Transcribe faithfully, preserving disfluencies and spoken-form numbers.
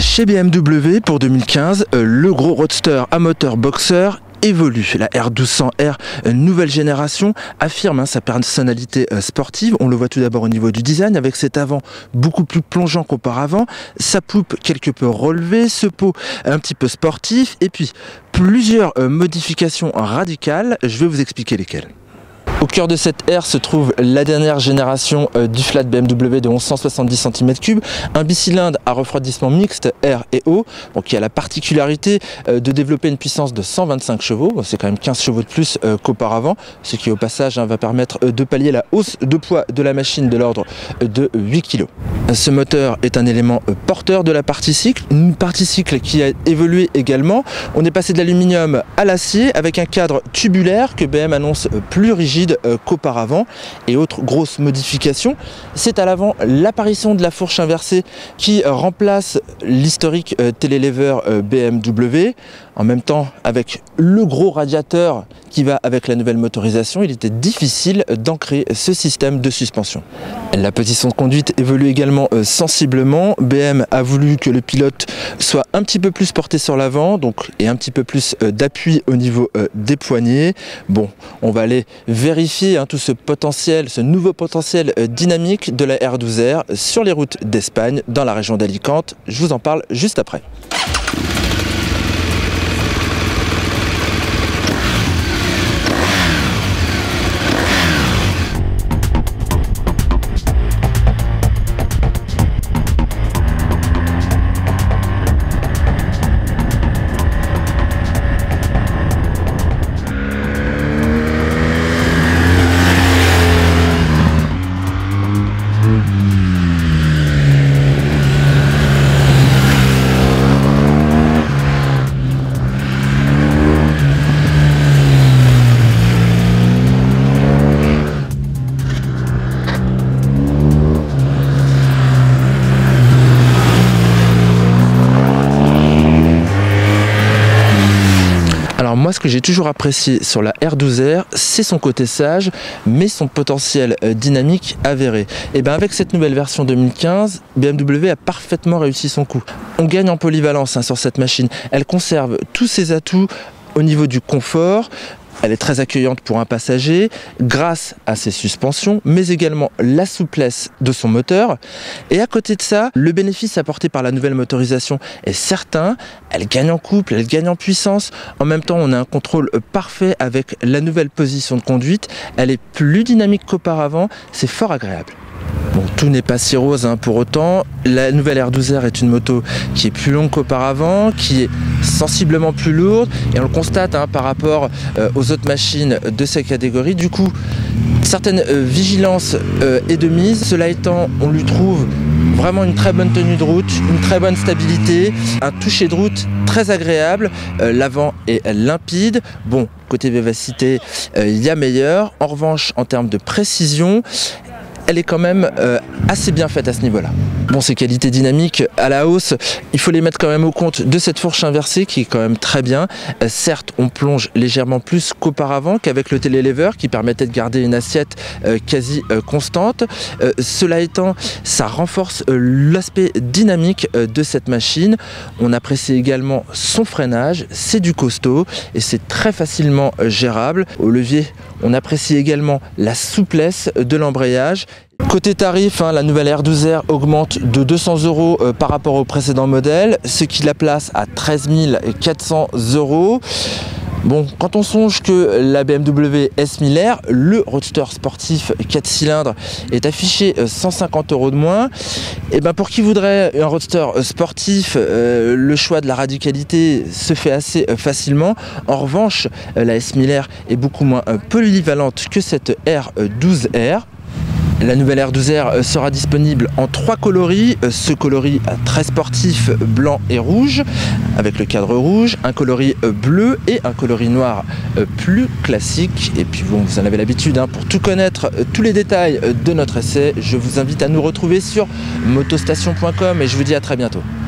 Chez B M W pour deux mille quinze, le gros roadster à moteur boxer évolue. La R douze cents R nouvelle génération affirme hein, sa personnalité euh, sportive. On le voit tout d'abord au niveau du design avec cet avant beaucoup plus plongeant qu'auparavant, sa poupe quelque peu relevée, ce pot un petit peu sportif et puis plusieurs euh, modifications radicales. Je vais vous expliquer lesquelles. Au cœur de cette R se trouve la dernière génération euh, du flat B M W de mille cent soixante-dix centimètres cubes, un bicylindre à refroidissement mixte R et O, bon, qui a la particularité euh, de développer une puissance de cent vingt-cinq chevaux, bon, c'est quand même quinze chevaux de plus euh, qu'auparavant, ce qui au passage hein, va permettre euh, de pallier la hausse de poids de la machine de l'ordre euh, de huit kilos. Ce moteur est un élément euh, porteur de la partie cycle, une partie cycle qui a évolué également. On est passé de l'aluminium à l'acier avec un cadre tubulaire que B M annonce euh, plus rigide qu'auparavant. Et autre grosse modification, c'est à l'avant l'apparition de la fourche inversée qui remplace l'historique télélever B M W. En même temps, avec le gros radiateur qui va avec la nouvelle motorisation, il était difficile d'ancrer ce système de suspension. La position de conduite évolue également sensiblement. B M a voulu que le pilote soit un petit peu plus porté sur l'avant, donc et un petit peu plus d'appui au niveau des poignets. Bon, on va aller vérifier hein, tout ce potentiel, ce nouveau potentiel dynamique de la R douze R sur les routes d'Espagne, dans la région d'Alicante. Je vous en parle juste après. Alors moi, ce que j'ai toujours apprécié sur la R douze R, c'est son côté sage, mais son potentiel euh, dynamique avéré. Et bien avec cette nouvelle version deux mille quinze, B M W a parfaitement réussi son coup. On gagne en polyvalence hein, sur cette machine. Elle conserve tous ses atouts au niveau du confort. Elle est très accueillante pour un passager grâce à ses suspensions, mais également la souplesse de son moteur. Et à côté de ça, le bénéfice apporté par la nouvelle motorisation est certain. Elle gagne en couple, elle gagne en puissance. En même temps, on a un contrôle parfait avec la nouvelle position de conduite. Elle est plus dynamique qu'auparavant. C'est fort agréable. Bon, tout n'est pas si rose hein, pour autant. La nouvelle R douze R est une moto qui est plus longue qu'auparavant, qui est sensiblement plus lourde et on le constate hein, par rapport euh, aux autres machines de cette catégorie. Du coup, certaines euh, vigilances euh, est de mise. Cela étant, on lui trouve vraiment une très bonne tenue de route, une très bonne stabilité, un toucher de route très agréable. Euh, L'avant est limpide. Bon, côté vivacité, euh, il y a meilleur. En revanche, en termes de précision, elle est quand même euh, assez bien faite à ce niveau-là. Bon, ces qualités dynamiques à la hausse, il faut les mettre quand même au compte de cette fourche inversée qui est quand même très bien. Euh, certes, on plonge légèrement plus qu'auparavant, qu'avec le télélever qui permettait de garder une assiette euh, quasi euh, constante. Euh, cela étant, ça renforce euh, l'aspect dynamique euh, de cette machine. On apprécie également son freinage, c'est du costaud et c'est très facilement euh, gérable. Au levier, on apprécie également la souplesse de l'embrayage. Côté tarif, hein, la nouvelle R douze R augmente de deux cents euros euh, par rapport au précédent modèle, ce qui la place à treize mille quatre cents euros. Bon, quand on songe que la B M W S mille R, le roadster sportif quatre cylindres, est affiché cent cinquante euros de moins, et ben pour qui voudrait un roadster sportif, euh, le choix de la radicalité se fait assez facilement. En revanche, la S mille R est beaucoup moins polyvalente que cette R douze R. La nouvelle R douze R sera disponible en trois coloris, ce coloris très sportif blanc et rouge avec le cadre rouge, un coloris bleu et un coloris noir plus classique. Et puis bon, vous en avez l'habitude, hein, pour tout connaître, tous les détails de notre essai, je vous invite à nous retrouver sur motostation point com et je vous dis à très bientôt.